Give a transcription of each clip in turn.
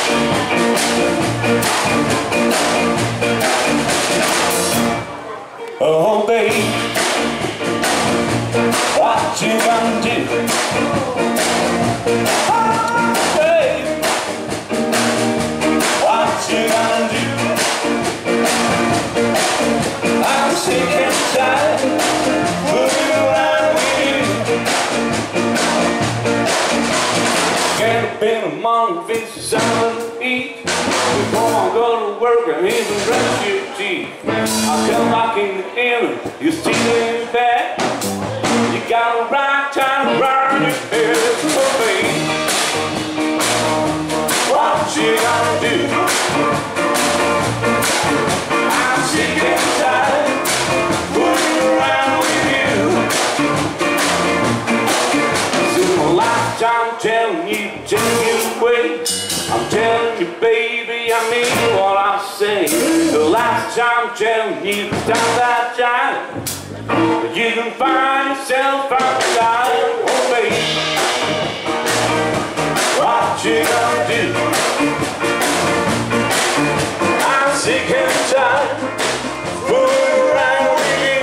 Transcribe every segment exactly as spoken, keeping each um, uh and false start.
Oh, babe, what you gonna do? Oh, babe, what you gonna do? I'm sick and tired of fooling around with you. Get up in the morning, fix something to eat. Before I go to work, I need to brush your teeth. I'll come back in the evening, you're stealing back. You got a right time to burn your head for me. What you gonna do? I'm sick and tired fooling around with you. This is my lifetime telling you to take it away. I'm telling you, baby, I mean what I say. The last time telling you to stop that jive, but you can find yourself outside. Oh, baby, what you gonna do? I'm sick and tired fooling around with you.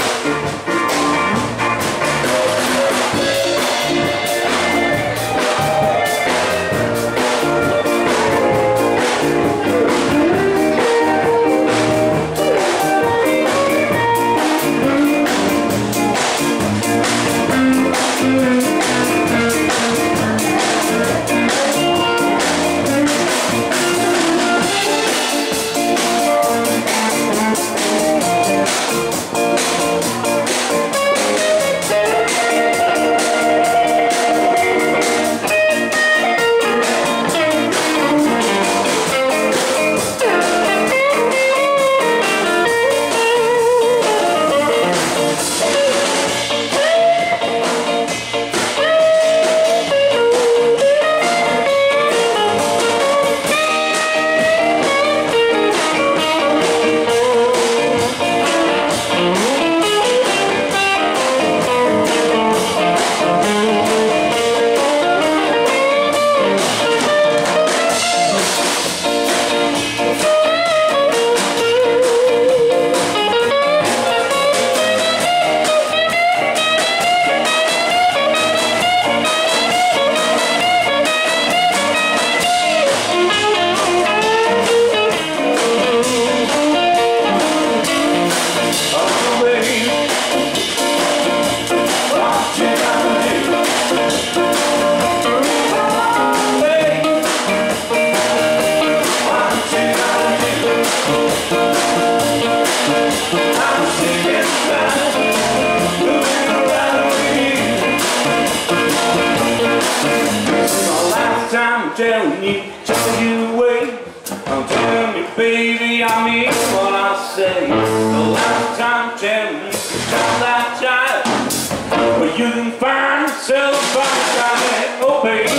I'm telling you, tell you away. I'm telling you, baby, I mean what I say. The last time I'm telling you, stop that child, but you can find yourself outside. Oh, baby,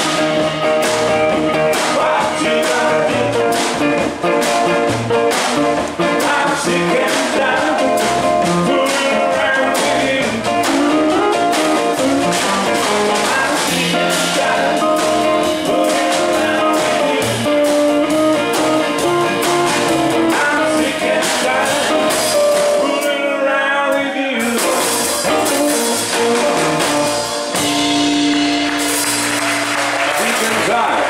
what you gonna do? I'm sick and tired fooling around with you. I'm sick and tired. Time.